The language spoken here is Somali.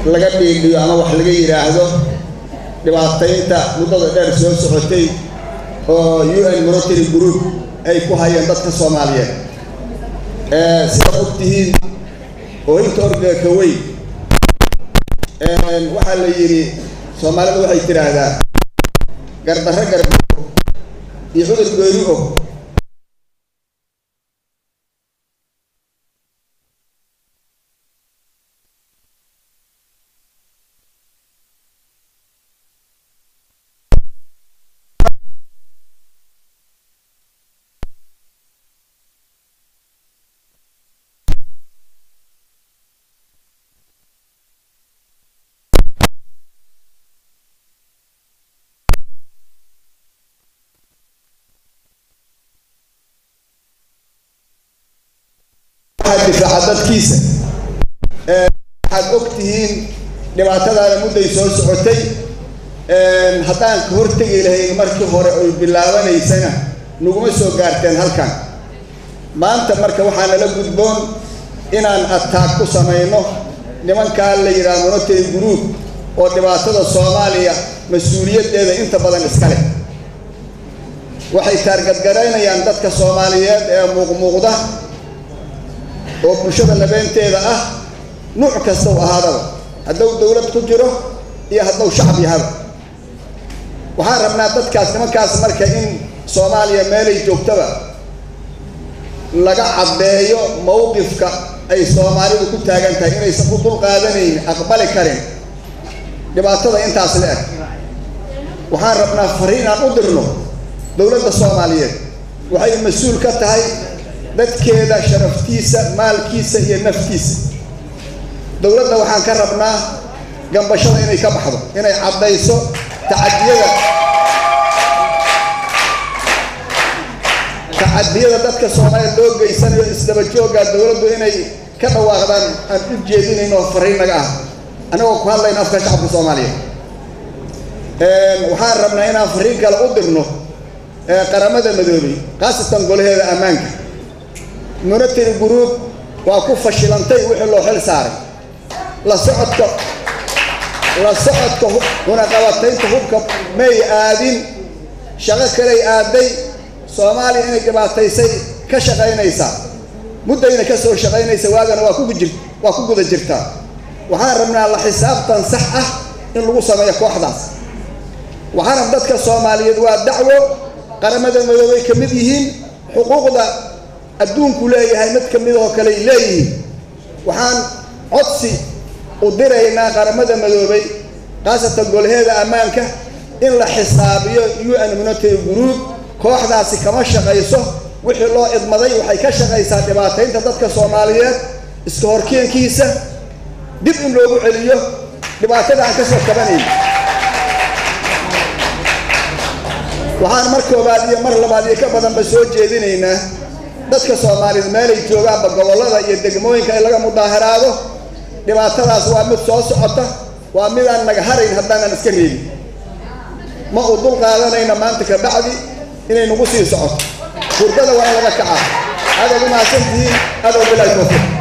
laga dhiibiyo ama wax laga yiraahdo dhibaataynta muddada dheer soo socotay oo UN Military Group ay ku hayeen dadka Soomaaliyeed sida ogtihiin oo inta orgaka way waxa la yiri Soomaalidu waxay tiraahdaa gardarro garbo iyo cudur goori oo difaaca dadkiisa waxaad ogtihiin dhibaatadaana mudday soo socotay haddaan ka hortegi lahayn markii hore ay bilaabanaysana naguma soo gaarteen halkan maanta marka waxaa nala gudboon inaan attack ku samayno nimankaa la yidhaahdo Military Group oo dhibaatada Soomaaliya mas-uuliyadeeda inta badan iska leh waxay taargadgaraynayaan dadka Soomaaliyeed ee muuqda oo bulshada labeenteeda ah nooc kasta oo ahaadaba hadduu dawlad ku jiro iyo hadduu shacab yahay waxaan rabnaa dadkaas nimankaas marka in Soomaaliya meelay joogtaba laga cadeeyo mowqifka ay Soomaalidu ku taagan tahay inaysan ku dul qaadanayn aqbali karin dhibaatada intaas la eg waxaan rabnaa fariin aan u dirno dawladda Soomaaliyeed waxay mas'uul ka tahay dadkeeda sharaftiisa maalkiisa iyo naftiisa dawladda waxaan ka rabnaa gambashada inay ka baxdo inay cadayso tacadiyada dadka Soomaaliyeed loo geysanayo isdaba jooga dawladdu inay ka dhawaaqdaan aan u jeedinayno fariin naga ah anagoo ku hadlayna afka shacabka Soomaaliyeed waxaan rabnaa inaan fariin kale u dirno qaramada midoobay qaasatan golaheeda ammaanka Military Group waa ku fashilantay wixii loo xil saaray la socodka huna qabataynta hubka may aadin shaqo kale aaday Soomaaliya inay dhibaataysay ka shaqaynaysa muddayna ka soo shaqaynaysa waagana waa ku guda jirtaa waxaan rabnaa la xisaabtan sax ah in lagu sameeyo kooxdaas waxaan dadka Soomaaliyeed waa dacwo qaramada midoobay ka mid yihiin xuquuqda adduunku leeyahay mid ka mid oo kale leeyihiin waxaan codsi u diraynaa qaramada midoobay qaasatan golaheeda ammaanka in la xisaabiyo UN Military Group kooxdaasi kama shaqayso wixii loo idmaday waxay ka shaqaysaa dhibaataynta dadka Soomaaliyeed iska horkeenkiisa dib in loogu celiyo dhibaatada aan ka soo kabanayn waxaan mar koobaad iyo mar labaad iyo ka badanba soo jeedinaynaa dadka Soomaaliyeed meelay joogaan gobolada iyo degmooyinka ay laga mudaaharaado dhibaatadaas waa mid soo socota waa mid aan naga harayn haddaan iska reebin ma u dul qaadanayna maanta ka bacdi inay nagu sii socoto hurdada waa laga kacaa هذا ما سنتي هذا بالله